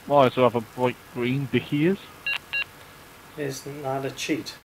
I also have a bright green Dickies. Isn't that a cheat?